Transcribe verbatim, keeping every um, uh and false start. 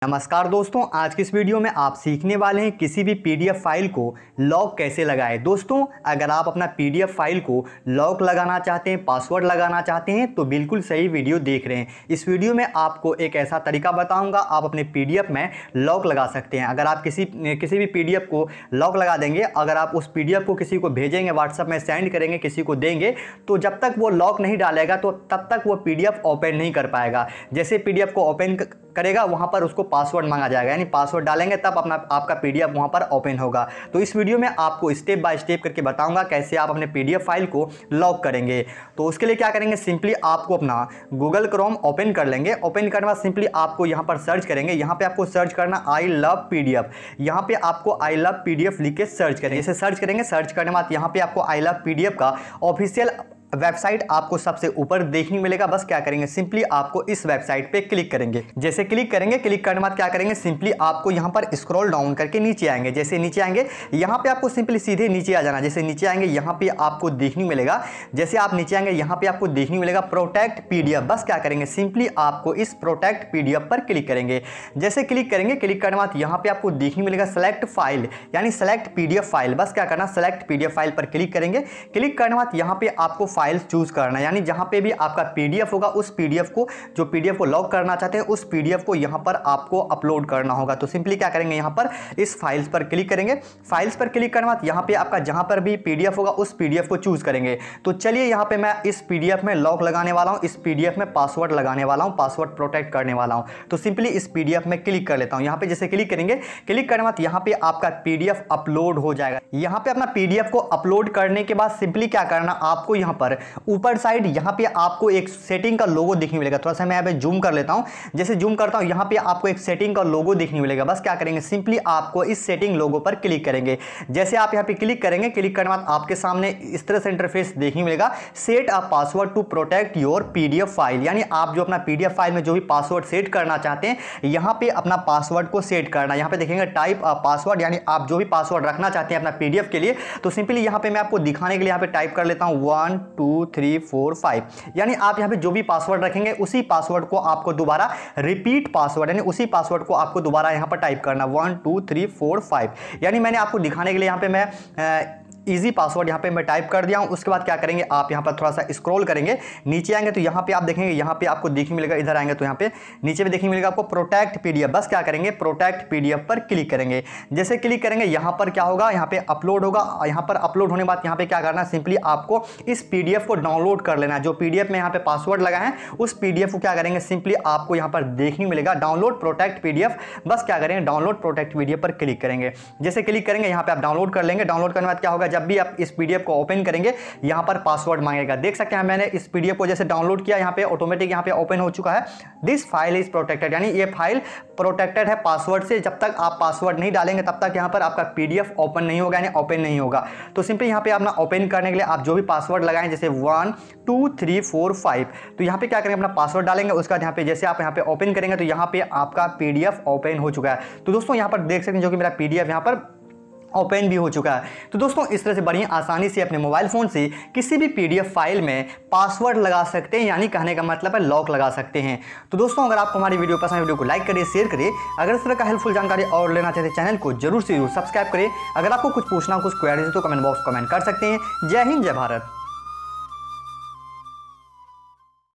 नमस्कार दोस्तों, आज की इस वीडियो में आप सीखने वाले हैं किसी भी पीडीएफ फाइल को लॉक कैसे लगाएं। दोस्तों, अगर आप अपना पीडीएफ फाइल को लॉक लगाना चाहते हैं, पासवर्ड लगाना चाहते हैं तो बिल्कुल सही वीडियो देख रहे हैं। इस वीडियो में आपको एक ऐसा तरीका बताऊंगा, आप अपने पीडीएफ में लॉक लगा सकते हैं। अगर आप किसी किसी भी पीडीएफ को लॉक लगा देंगे, अगर आप उस पीडीएफ को किसी को भेजेंगे, व्हाट्सएप में सेंड करेंगे, किसी को देंगे, तो जब तक वो लॉक नहीं डालेगा तो तब तक वो पीडीएफ ओपन नहीं कर पाएगा। जैसे पीडीएफ को ओपन करेगा वहां पर उसको पासवर्ड मांगा जाएगा, यानी पासवर्ड डालेंगे तब अपना आपका पीडीएफ वहां पर ओपन होगा। तो इस वीडियो में आपको स्टेप बाय स्टेप करके बताऊंगा कैसे आप अपने पीडीएफ फाइल को लॉक करेंगे। तो उसके लिए क्या करेंगे, सिंपली आपको अपना गूगल क्रोम ओपन कर लेंगे। ओपन करने के बाद सिंपली आपको यहां पर सर्च करेंगे। यहां पे आपको सर्च करना आई लव पीडीएफ। यहां पे आपको आई लव पीडीएफ लिख के सर्च करेंगे। जैसे सर्च करेंगे, सर्च करने के बाद यहां पे आपको आई लव पीडीएफ का ऑफिशियल वेबसाइट आपको सबसे ऊपर देखने मिलेगा। बस क्या करेंगे, सिंपली आपको इस वेबसाइट पे क्लिक करेंगे। जैसे क्लिक करेंगे, क्लिक करने के बाद क्या करेंगे, सिंपली आपको यहां पर स्क्रॉल डाउन करके नीचे आएंगे। जैसे नीचे आएंगे, यहां पे आपको सिंपली सीधे नीचे आ जाना। जैसे नीचे आएंगे, यहां पे आपको देखने मिलेगा, जैसे आप नीचे आएंगे यहां पे आपको देखने मिलेगा प्रोटेक्ट पीडीएफ। बस क्या करेंगे, सिंपली आपको इस प्रोटेक्ट पीडीएफ पर क्लिक करेंगे। जैसे क्लिक करेंगे, क्लिक करने के बाद यहां पे आपको देखने मिलेगा सेलेक्ट फाइल, यानी सेलेक्ट पीडीएफ फाइल। बस क्या करना, सेलेक्ट पीडीएफ फाइल पर क्लिक करेंगे। क्लिक करने के बाद यहां पे आपको फाइल चूज करना, यानी जहां पे भी आपका पीडीएफ होगा उस पीडीएफ को, जो पीडीएफ को लॉक करना चाहते हैं, उस पीडीएफ को यहां पर आपको अपलोड करना होगा। तो सिंपली क्या करेंगे, यहां पर इस फाइल्स पर क्लिक करेंगे। फाइल्स पर क्लिक करने के बाद यहां पे आपका जहां पर भी पीडीएफ होगा उस पीडीएफ को चूज करेंगे। तो चलिए यहां पे मैं इस पीडीएफ में लॉक लगाने वाला हूं, इस पीडीएफ में पासवर्ड लगाने वाला हूं, पासवर्ड प्रोटेक्ट करने वाला हूं। तो सिंपली इस पीडीएफ में क्लिक कर लेता हूं। यहां पे जैसे क्लिक करेंगे, क्लिक करने के बाद यहां पे आपका पीडीएफ अपलोड हो जाएगा। यहां पे अपना पीडीएफ को अपलोड करने के बाद सिंपली क्या करना, आपको यहां पर ऊपर साइड यहां पे आपको एक सेटिंग का लोगो दिखने मिलेगा। थोड़ा सा मैं यहाँ पे जूम कर लेता हूं। जैसे जूम करता हूं, यहां पे आपको एक सेटिंग का लोगो दिखने मिलेगा। बस क्या करेंगे, सिंपली आपको इस सेटिंग लोगो पर क्लिक करेंगे। जैसे आप यहां पे क्लिक करेंगे, क्लिक करने के बाद आपके सामने इस तरह से इंटरफेस देखने मिलेगा, set a password to protect your PDF file. यानी आप जो अपना पीडीएफ फाइल में जो भी पासवर्ड सेट करना चाहते हैं, यहां पे अपना पासवर्ड को सेट करना। यहां पे देखेंगे टाइप अ पासवर्ड, यानी आप जो भी पासवर्ड रखना चाहते हैं अपना पीडीएफ के लिए। तो सिंपली यहां पे मैं आपको दिखाने के लिए यहां पे टाइप कर लेता हूं one two three four five. यानी आप यहां पे जो भी पासवर्ड रखेंगे उसी पासवर्ड को आपको दोबारा रिपीट पासवर्ड, यानी उसी पासवर्ड को आपको दोबारा यहां पर टाइप करना one two three four five. यानी मैंने आपको दिखाने के लिए यहां पे मैं आ, इजी पासवर्ड यहाँ पे मैं टाइप कर दिया हूँ। उसके बाद क्या करेंगे, आप यहाँ पर थोड़ा सा स्क्रॉल करेंगे, नीचे आएंगे तो यहाँ पे आप देखेंगे, यहाँ पे आपको देखने मिलेगा, इधर आएंगे तो यहाँ पे नीचे में देखने मिलेगा आपको प्रोटेक्ट पीडीएफ। बस क्या करेंगे, प्रोटेक्ट पीडीएफ पर क्लिक करेंगे। जैसे क्लिक करेंगे, यहाँ पर क्या होगा, यहाँ पे अपलोड होगा। यहाँ पर अपलोड होने के बाद यहाँ पे क्या करना है, सिंपली आपको इस पीडीएफ को डाउनलोड कर लेना है। जो पीडीएफ में यहाँ पे पासवर्ड लगा है उस पीडीएफ को क्या करेंगे, सिंपली आपको यहाँ पर देखने मिलेगा डाउनलोड प्रोटेक्ट पीडीएफ। बस क्या करेंगे, डाउनलोड प्रोटेक्ट पीडीएफ पर क्लिक करेंगे। जैसे क्लिक करेंगे, यहाँ पे आप डाउनलोड कर लेंगे। डाउनलोड करने के बाद क्या होगा, जब भी आप इस पीडीएफ को ओपन करेंगे यहां पर पासवर्ड मांगेगा। देख सकते हैं मैंने इस पीडीएफ को जैसे डाउनलोड किया, यहां पे ऑटोमेटिक यहां पे ओपन हो चुका है। दिस फाइल इज प्रोटेक्टेड, यानी ये फाइल प्रोटेक्टेड है पासवर्ड से। जब तक आप पासवर्ड नहीं डालेंगे तब तक यहां पर आपका पीडीएफ ओपन नहीं होगा, यानी ओपन नहीं होगा। तो सिंपली यहां पे अपना ओपन करने के लिए आप जो भी पासवर्ड लगाएं, जैसे one two three four five, तो यहां पे क्या करेंगे, अपना पासवर्ड डालेंगे। उसके बाद यहां पे जैसे आप यहां पे ओपन करेंगे तो यहां पे आपका पीडीएफ ओपन हो चुका है। तो दोस्तों यहां पर देख सकते हैं जो कि मेरा पीडीएफ यहां पर ओपन भी हो चुका है। तो दोस्तों इस तरह से बड़ी आसानी से अपने मोबाइल फोन से किसी भी पीडीएफ फाइल में पासवर्ड लगा सकते हैं, यानी कहने का मतलब है लॉक लगा सकते हैं। तो दोस्तों अगर आपको हमारी वीडियो पसंद है, वीडियो को लाइक करिए, शेयर करिए। अगर इस तरह का हेल्पफुल जानकारी और लेना चाहते हैं, चैनल को जरूर से जरूर सब्सक्राइब करें। अगर आपको कुछ पूछना, कुछ क्वेरीज है तो कमेंट बॉक्स कमेंट कर सकते हैं। जय हिंद, जय भारत।